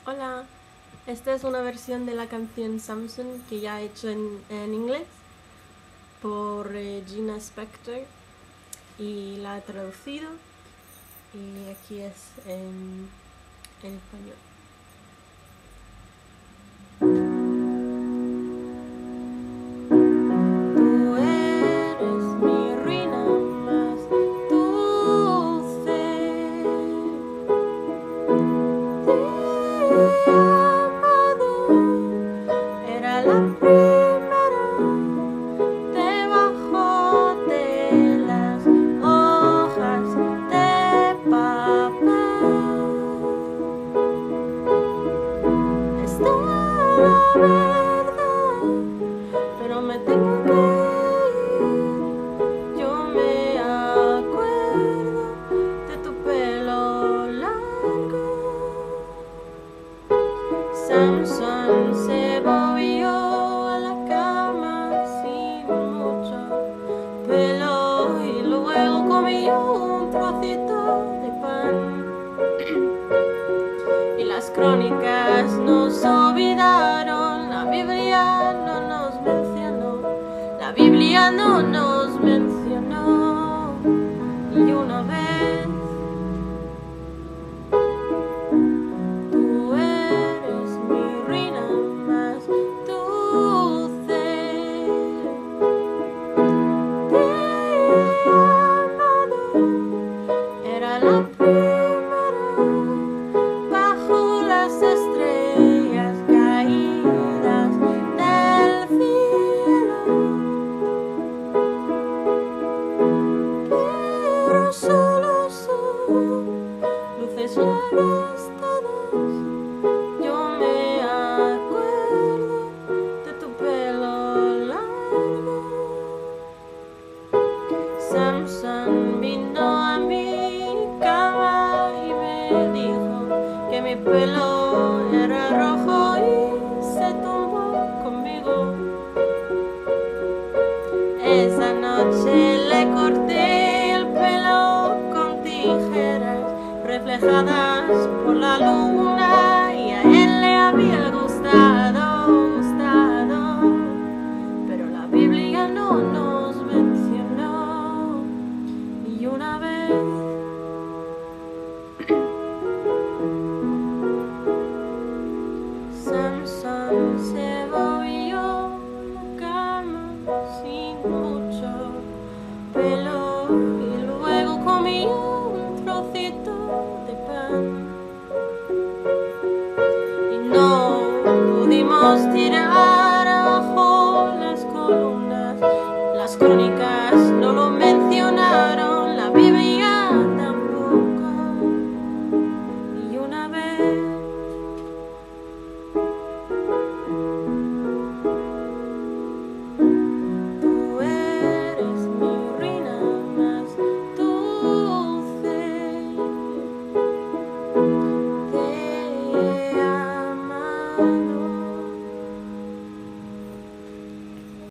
Hola, esta es una versión de la canción Samson que ya he hecho en inglés por Gina Spector y la he traducido y aquí es en español. Tú eres mi reina más dulce. Era la primera debajo de las hojas de papel. Esta es la verdad, pero me tengo que ir. Yo me acuerdo de tu pelo largo. Samson se movió a la cama sin mucho pelo y luego comió un trocito de pan. Y las crónicas nos olvidaron, la Biblia no nos mencionó, la Biblia no nos mencionó ni una vez. Tú eres mi reina más dulce. Te he amado, era la primera bajo las estrellas caídas del cielo. Pero solo son luces largas todas. Yo me acuerdo de tu pelo largo. Samson vino a mi cama y me dijo que mi pelo era rojo y se tumbó conmigo. Esa noche le corté el pelo con tijeras reflejadas por la luna y a él le había gustado, pero la Biblia no nos mencionó ni una vez. Samson se movió a la cama sin mucho pelo y luego comió un trocito de pan. Y no pudimos tirar abajo las columnas, las crónicas